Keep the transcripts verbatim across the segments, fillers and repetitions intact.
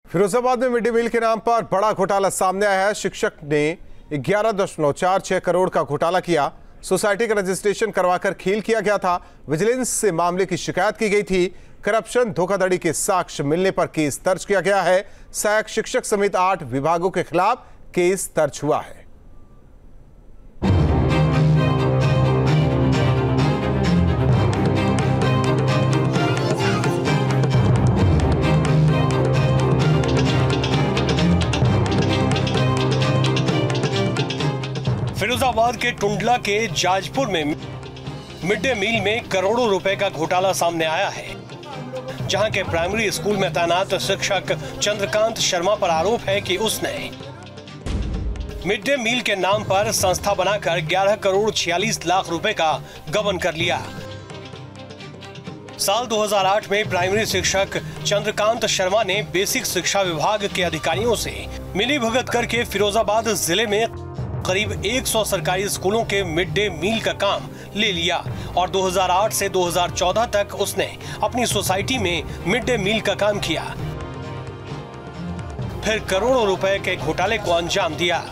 फिरोजाबाद में mid day मील के नाम पर बड़ा घोटाला सामने आया है। शिक्षक ने ग्यारह दशमलव चार छह करोड़ का घोटाला किया। सोसाइटी का रजिस्ट्रेशन करवाकर खेल किया गया था। विजिलेंस से मामले की शिकायत की गई थी। करप्शन धोखाधड़ी के साक्ष्य मिलने पर केस दर्ज किया गया है। सहायक शिक्षक समेत आठ विभागों के खिलाफ केस दर्ज हुआ है। फिरोजाबाद के टुंडला के जाजपुर में मिड डे मील में करोड़ों रुपए का घोटाला सामने आया है, जहां के प्राइमरी स्कूल में तैनात शिक्षक चंद्रकांत शर्मा पर आरोप है कि उसने मिड डे मील के नाम पर संस्था बनाकर ग्यारह करोड़ छियालीस लाख रुपए का गबन कर लिया। साल दो हज़ार आठ में प्राइमरी शिक्षक चंद्रकांत शर्मा ने बेसिक शिक्षा विभाग के अधिकारियों से मिलीभगत करके फिरोजाबाद जिले में करीब सौ सरकारी स्कूलों के मिड डे मील का काम ले लिया और दो हज़ार आठ से दो हज़ार चौदह तक उसने अपनी सोसाइटी में मिड डे मील का काम किया। फिर करोड़ों रुपए के घोटाले को अंजाम दिया।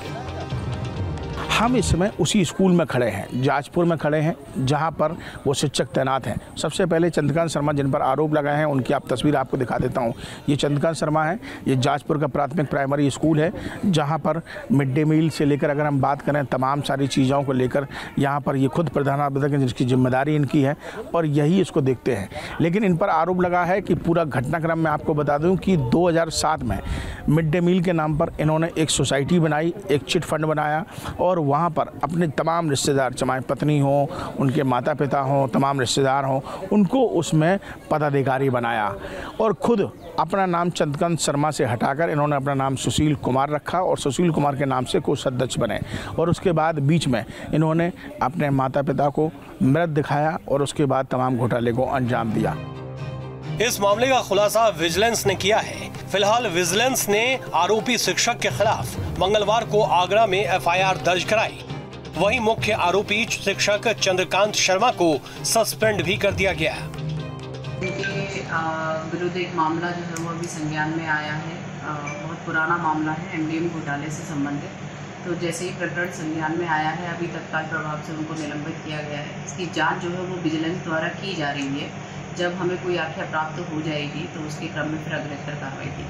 हम इस समय उसी स्कूल में खड़े हैं, जाजपुर में खड़े हैं, जहां पर वो शिक्षक तैनात हैं। सबसे पहले चंद्रकांत शर्मा जिन पर आरोप लगाए हैं उनकी आप तस्वीर आपको दिखा देता हूं। ये चंद्रकांत शर्मा है। ये जाजपुर का प्राथमिक प्राइमरी स्कूल है, जहां पर मिड डे मील से लेकर अगर हम बात करें तमाम सारी चीज़ों को लेकर यहाँ पर ये खुद प्रधानाध्यापक हैं, जिसकी जिम्मेदारी इनकी है और यही इसको देखते हैं। लेकिन इन पर आरोप लगा है कि पूरा घटनाक्रम में आपको बता दूँ कि दो हज़ार सात में मिड डे मील के नाम पर इन्होंने एक सोसाइटी बनाई, एक चिट फंड बनाया और वहाँ पर अपने तमाम रिश्तेदार, चाहे पत्नी हो, उनके माता पिता हों, तमाम रिश्तेदार हों, उनको उसमें पदाधिकारी बनाया और खुद अपना नाम चंद्रकांत शर्मा से हटाकर इन्होंने अपना नाम सुशील कुमार रखा और सुशील कुमार के नाम से कोषाध्यक्ष बने और उसके बाद बीच में इन्होंने अपने माता पिता को मृत दिखाया और उसके बाद तमाम घोटाले को अंजाम दिया। इस मामले का खुलासा विजिलेंस ने किया है। फिलहाल विजिलेंस ने आरोपी शिक्षक के खिलाफ मंगलवार को आगरा में एफ आई आर दर्ज कराई। वहीं मुख्य आरोपी शिक्षक चंद्रकांत शर्मा को सस्पेंड भी कर दिया गया। इनके विरुद्ध एक मामला जो है वो अभी संज्ञान में आया है। आ, बहुत पुराना मामला है, एम डी एम घोटाले से संबंधित। तो जैसे ही प्रकरण संज्ञान में आया है, अभी तत्काल प्रभाव से उनको निलंबित किया गया है। इसकी जांच जो है वो विजिलेंस द्वारा की जा रही है। जब हमें कोई आख्या प्राप्त हो जाएगी तो उसके क्रम में फिर अग्रेतर कार्रवाई की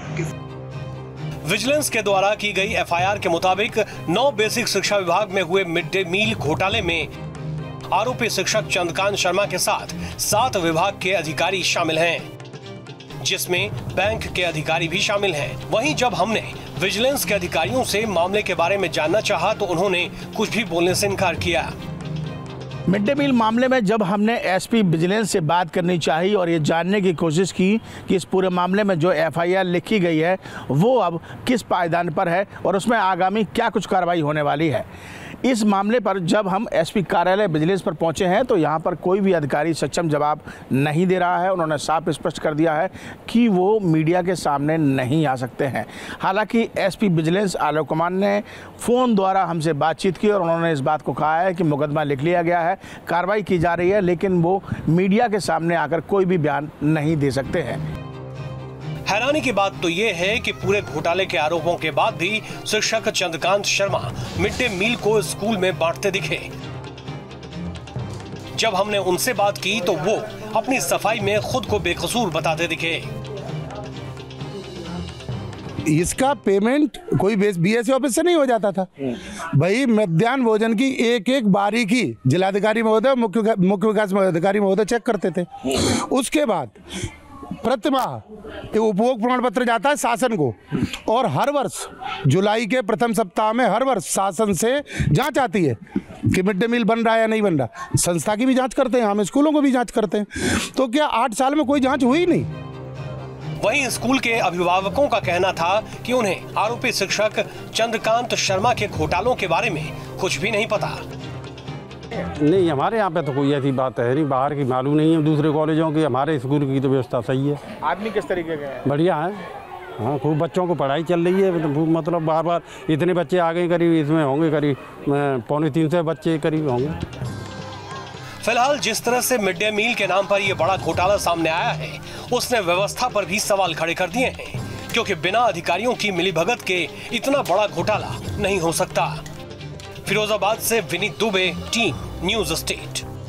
जाएगी। विजिलेंस के द्वारा की गई एफ आई आर के मुताबिक नौ बेसिक शिक्षा विभाग में हुए मिड डे मील घोटाले में आरोपी शिक्षक चंद्रकांत शर्मा के साथ सात विभाग के अधिकारी शामिल हैं, जिसमें बैंक के अधिकारी भी शामिल हैं। वहीं जब हमने विजिलेंस के अधिकारियों से मामले के बारे में जानना चाहा तो उन्होंने कुछ भी बोलने से इनकार किया। मिड डे मील मामले में जब हमने एस पी विजिलेंस से बात करनी चाहिए और ये जानने की कोशिश की कि इस पूरे मामले में जो एफ आई आर लिखी गई है वो अब किस पायदान पर है और उसमें आगामी क्या कुछ कार्रवाई होने वाली है, इस मामले पर जब हम एस पी कार्यालय विजिलेंस पर पहुंचे हैं तो यहाँ पर कोई भी अधिकारी सक्षम जवाब नहीं दे रहा है। उन्होंने साफ स्पष्ट कर दिया है कि वो मीडिया के सामने नहीं आ सकते हैं। हालांकि S P vigilance Alok Kumar ने फ़ोन द्वारा हमसे बातचीत की और उन्होंने इस बात को कहा है कि मुकदमा लिख लिया गया है, कार्रवाई की जा रही है, लेकिन वो मीडिया के सामने आकर कोई भी बयान नहीं दे सकते हैं। हैरानी की बात तो ये है कि पूरे घोटाले के आरोपों के बाद भी शिक्षक Chandrakant Sharma mid day meal को स्कूल में बांटते दिखे। जब हमने उनसे बात की तो वो अपनी सफाई में खुद को बेकसूर बताते दिखे। इसका पेमेंट कोई बी एस सी ऑफिस से नहीं हो जाता था भाई। मध्याह्न भोजन की एक एक बारीकी जिलाधिकारी महोदय, मुख्य मुख्य विकास अधिकारी महोदय चेक करते थे। उसके बाद प्रतिमाह उपभोग प्रमाण पत्र जाता है शासन को और हर वर्ष जुलाई के प्रथम सप्ताह में हर वर्ष शासन से जांच आती है कि मिड डे मील बन रहा है या नहीं बन रहा। संस्था की भी जांच करते हैं, हम स्कूलों को भी जांच करते हैं। तो क्या आठ साल में कोई जांच हुई नहीं? वहीं स्कूल के अभिभावकों का कहना था कि उन्हें आरोपी शिक्षक चंद्रकांत शर्मा के घोटालों के बारे में कुछ भी नहीं पता। नहीं, हमारे यहाँ पे तो कोई ऐसी बात है नहीं, बाहर की मालूम नहीं है दूसरे कॉलेजों की। हमारे स्कूल की तो व्यवस्था सही है। आदमी किस तरीके के हैं? बढ़िया है। हाँ, खूब बच्चों को पढ़ाई चल रही है। मतलब बार बार इतने बच्चे आ गए, करीब इसमें होंगे करीब पौने तीन सौ बच्चे करीब होंगे। फिलहाल जिस तरह से मिड डे मील के नाम पर यह बड़ा घोटाला सामने आया है, उसने व्यवस्था पर भी सवाल खड़े कर दिए हैं। क्योंकि बिना अधिकारियों की मिलीभगत के इतना बड़ा घोटाला नहीं हो सकता। फिरोजाबाद से Vineet Dubey, team news state.